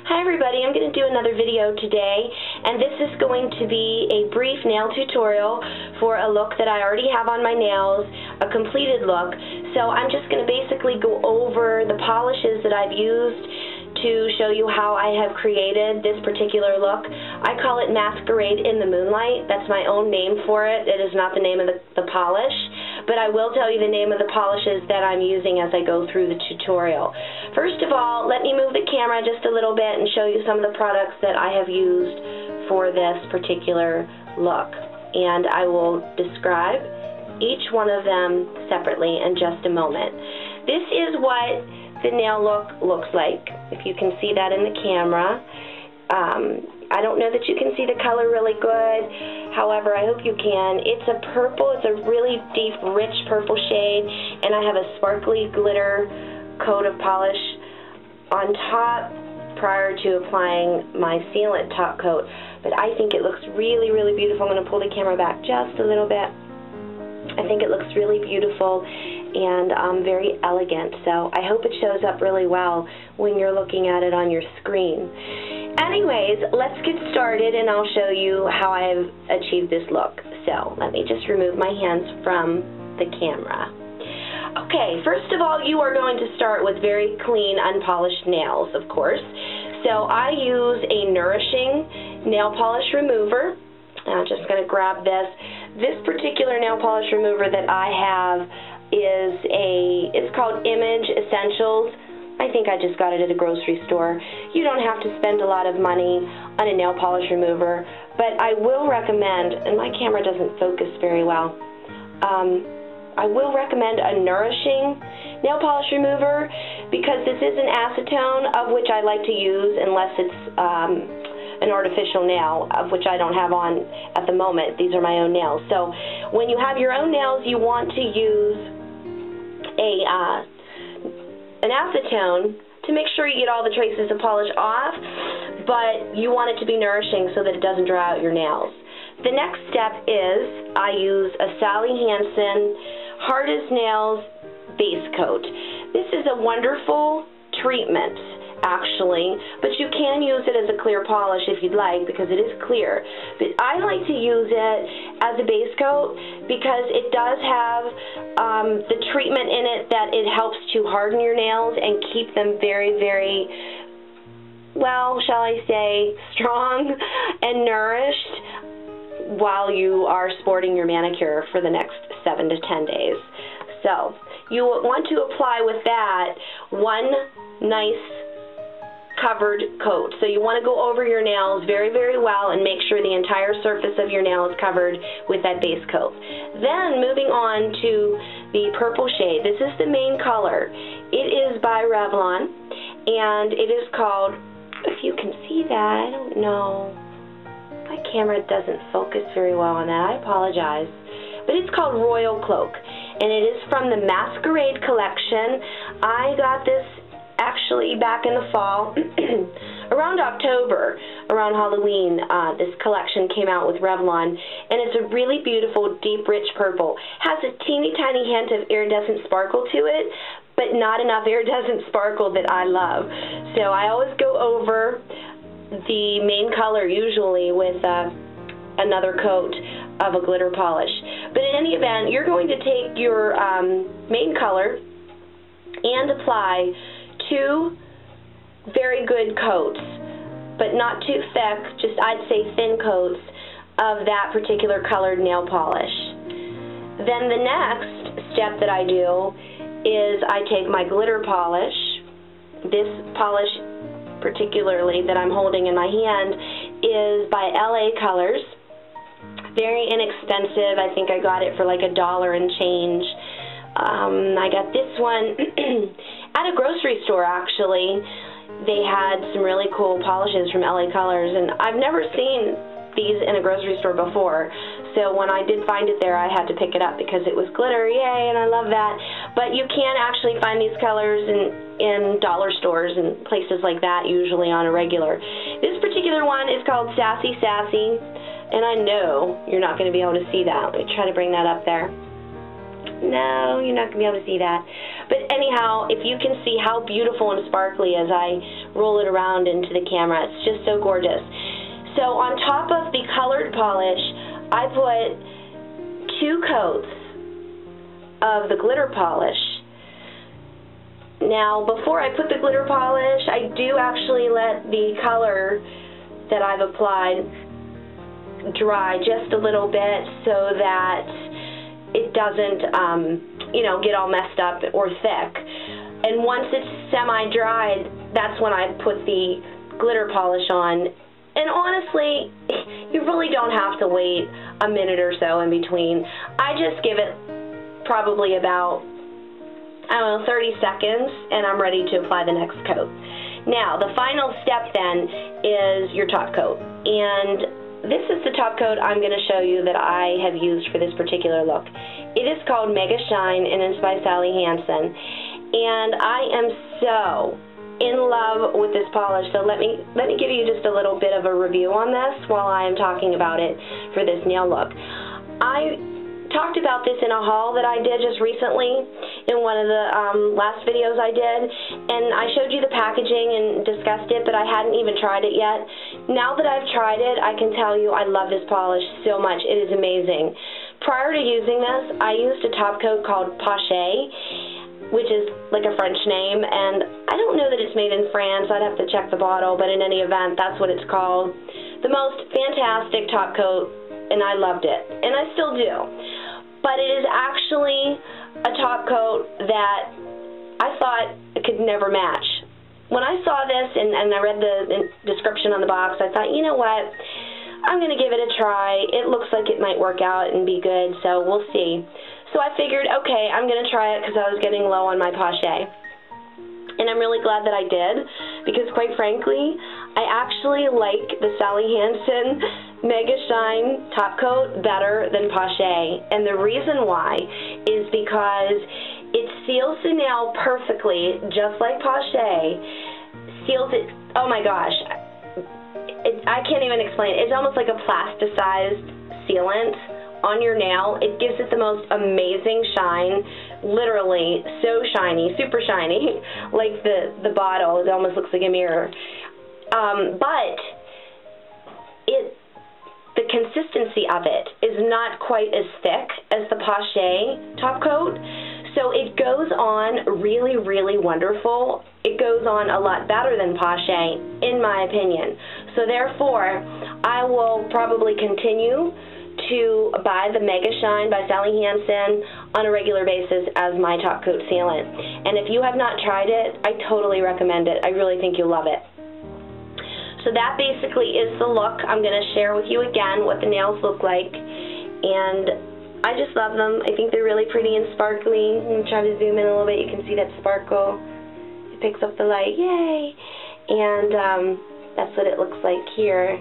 Hi everybody, I'm going to do another video today, and this is going to be a brief nail tutorial for a look that I already have on my nails, a completed look. So I'm just going to basically go over the polishes that I've used to show you how I have created this particular look. I call it Masquerade in the Moonlight. That's my own name for it. It is not the name of the polish, but I will tell you the name of the polishes that I'm using as I go through the tutorial. First of all, let me move the camera just a little bit and show you some of the products that I have used for this particular look. And I will describe each one of them separately in just a moment. This is what the nail look looks like, if you can see that in the camera. I don't know that you can see the color really good, however I hope you can. It's a purple, it's a really deep rich purple shade, and I have a sparkly glitter coat of polish on top prior to applying my sealant top coat. But I think it looks really, really beautiful. I'm going to pull the camera back just a little bit. I think it looks really beautiful and very elegant, so I hope it shows up really well when you're looking at it on your screen. Anyways, let's get started and I'll show you how I've achieved this look. So let me just remove my hands from the camera. Okay, first of all, you are going to start with very clean, unpolished nails, of course. So I use a Nourishing nail polish remover. I'm just going to grab this. This particular nail polish remover that I have is it's called Image Essentials. I think I just got it at a grocery store. You don't have to spend a lot of money on a nail polish remover, but I will recommend, and my camera doesn't focus very well, I will recommend a Nourishing nail polish remover because this is an acetone, of which I like to use unless it's an artificial nail, of which I don't have on at the moment. These are my own nails. So when you have your own nails, you want to use an acetone to make sure you get all the traces of polish off, but you want it to be nourishing so that it doesn't dry out your nails. The next step is I use a Sally Hansen Hard as Nails base coat. This is a wonderful treatment, actually, but you can use it as a clear polish if you'd like because it is clear. But I like to use it as a base coat because it does have the treatment in it that it helps to harden your nails and keep them very, very, well, shall I say, strong and nourished while you are sporting your manicure for the next 7 to 10 days. So you want to apply with that one nice covered coat. So you want to go over your nails very, very well and make sure the entire surface of your nail is covered with that base coat. Then moving on to the purple shade. This is the main color. It is by Revlon and it is called, if you can see that, I don't know. My camera doesn't focus very well on that. I apologize. But it's called Royal Cloak and it is from the Masquerade collection. I got this actually back in the fall, around October, around Halloween. This collection came out with Revlon, and it's a really beautiful, deep, rich purple. Has a teeny tiny hint of iridescent sparkle to it, but not enough iridescent sparkle that I love. So I always go over the main color, usually with another coat of a glitter polish. But in any event, you're going to take your main color and apply 2 very good coats, but not too thick, just I'd say thin coats of that particular colored nail polish. Then the next step that I do is I take my glitter polish. This polish particularly that I'm holding in my hand is by LA Colors. Very inexpensive. I think I got it for like $1 and change. I got this one at a grocery store, actually. They had some really cool polishes from LA Colors, and I've never seen these in a grocery store before. So when I did find it there, I had to pick it up because it was glitter, yay, and I love that. But you can actually find these colors in dollar stores and places like that, usually on a regular. This particular one is called Sassy Sassy, and I know you're not going to be able to see that. Let me try to bring that up there. No, you're not going to be able to see that. But anyhow, if you can see how beautiful and sparkly as I roll it around into the camera, it's just so gorgeous. So on top of the colored polish, I put 2 coats of the glitter polish. Now, before I put the glitter polish, I do actually let the color that I've applied dry just a little bit so that it doesn't, you know, get all messed up or thick. And once it's semi-dried, that's when I put the glitter polish on. And honestly, you really don't have to wait a minute or so in between. I just give it probably about, I don't know, 30 seconds, and I'm ready to apply the next coat. Now, the final step then is your top coat. And this is the top coat I'm going to show you that I have used for this particular look. It is called Mega Shine, and it's by Sally Hansen. And I am so in love with this polish, so let me give you just a little bit of a review on this while I am talking about it for this nail look. I talked about this in a haul that I did just recently in one of the last videos I did, and I showed you the packaging and discussed it, but I hadn't even tried it yet. Now that I've tried it, I can tell you I love this polish so much. It is amazing. Prior to using this, I used a top coat called Pache, which is like a French name, and I don't know that it's made in France. I'd have to check the bottle, but in any event, that's what it's called. The most fantastic top coat, and I loved it, and I still do. But it is actually a top coat that I thought it could never match. When I saw this and I read the description on the box, I thought, you know what, I'm going to give it a try. It looks like it might work out and be good, so we'll see. So I figured, okay, I'm going to try it because I was getting low on my Pache. And I'm really glad that I did, because quite frankly, I actually like the Sally Hansen Mega Shine top coat better than Pache. And the reason why is because it seals the nail perfectly, just like Pache. Seals it, oh my gosh, I can't even explain it. It's almost like a plasticized sealant on your nail. It gives it the most amazing shine. Literally so shiny, super shiny, like the bottle. It almost looks like a mirror. But the consistency of it is not quite as thick as the Pache top coat, so it goes on really, really wonderful. It goes on a lot better than Pache, in my opinion. So therefore, I will probably continue to buy the Mega Shine by Sally Hansen on a regular basis as my top coat sealant. And if you have not tried it, I totally recommend it. I really think you'll love it. So that basically is the look. I'm going to share with you again what the nails look like. And I just love them. I think they're really pretty and sparkly. I'm trying to zoom in a little bit. You can see that sparkle. It picks up the light. Yay! And that's what it looks like here.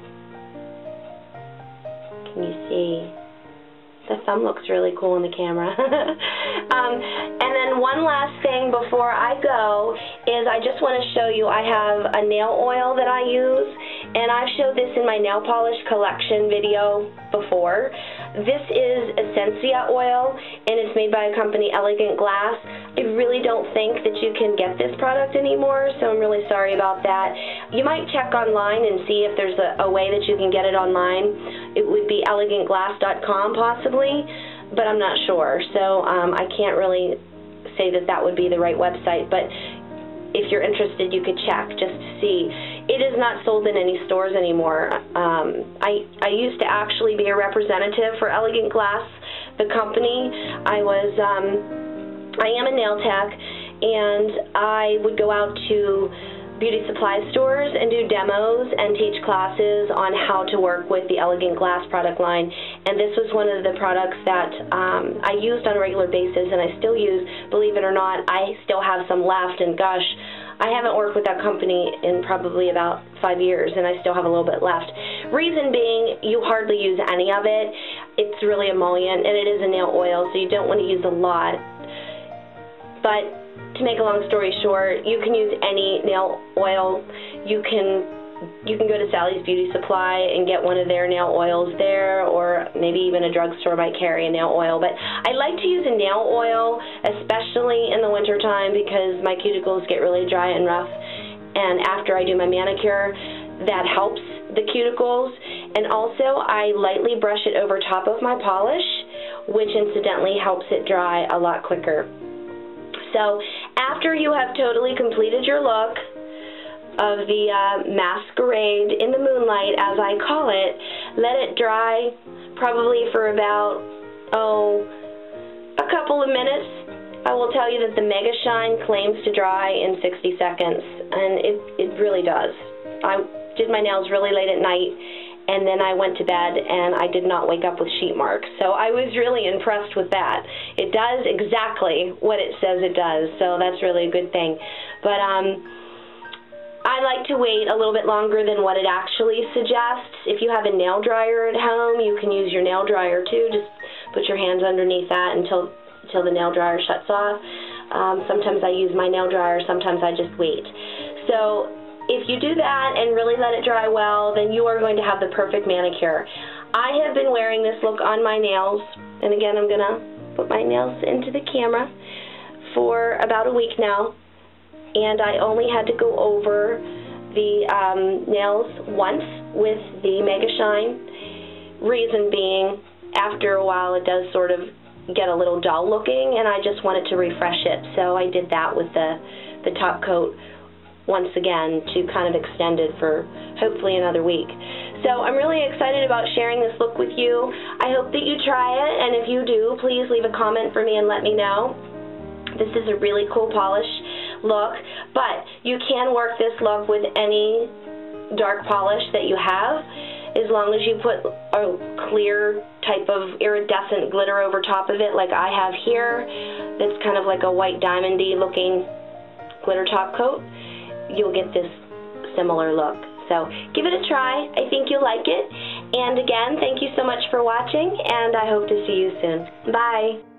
Can you see? The thumb looks really cool in the camera. And then one last thing before I go is I just want to show you I have a nail oil that I use, and I've showed this in my nail polish collection video before. This is Essentia oil, and it's made by a company, Elegant Glass. I really don't think that you can get this product anymore, so I'm really sorry about that. You might check online and see if there's a way that you can get it online. It would be elegantglass.com possibly, but I'm not sure. So I can't really say that that would be the right website, but if you're interested, you could check just to see. It is not sold in any stores anymore. I used to actually be a representative for Elegant Glass, the company. I am a nail tech, and I would go out to beauty supply stores and do demos and teach classes on how to work with the Elegant Glass product line. And this was one of the products that I used on a regular basis, and I still use, believe it or not. I still have some left, and gosh, I haven't worked with that company in probably about 5 years, and I still have a little bit left. Reason being, you hardly use any of it. It's really emollient, and it is a nail oil, so you don't want to use a lot. But to make a long story short, you can use any nail oil. You can you can go to Sally's Beauty Supply and get one of their nail oils there, or maybe even a drugstore might carry a nail oil. But I like to use a nail oil, especially in the wintertime, because my cuticles get really dry and rough. And after I do my manicure, that helps the cuticles. And also, I lightly brush it over top of my polish, which incidentally helps it dry a lot quicker. So after you have totally completed your look of the Masquerade in the Moonlight, as I call it, let it dry probably for about, a couple of minutes. I will tell you that the Mega Shine claims to dry in 60 seconds, and it really does. I did my nails really late at night, and then I went to bed, and I did not wake up with sheet marks. So I was really impressed with that. It does exactly what it says it does, so that's really a good thing. But I like to wait a little bit longer than what it actually suggests. If you have a nail dryer at home, you can use your nail dryer too. Just put your hands underneath that until the nail dryer shuts off. Sometimes I use my nail dryer, sometimes I just wait. So if you do that and really let it dry well, then you are going to have the perfect manicure. I have been wearing this look on my nails, and again, I'm going to put my nails into the camera, for about a week now, and I only had to go over the nails once with the Mega Shine. Reason being, after a while it does sort of get a little dull looking, and I just wanted to refresh it, so I did that with the top coat once again to kind of extend it for hopefully another week. So I'm really excited about sharing this look with you. I hope that you try it, and if you do, please leave a comment for me and let me know. This is a really cool polish look, but you can work this look with any dark polish that you have, as long as you put a clear type of iridescent glitter over top of it like I have here. That's kind of like a white diamondy looking glitter top coat. You'll get this similar look. So give it a try. I think you'll like it. And again, thank you so much for watching, and I hope to see you soon. Bye.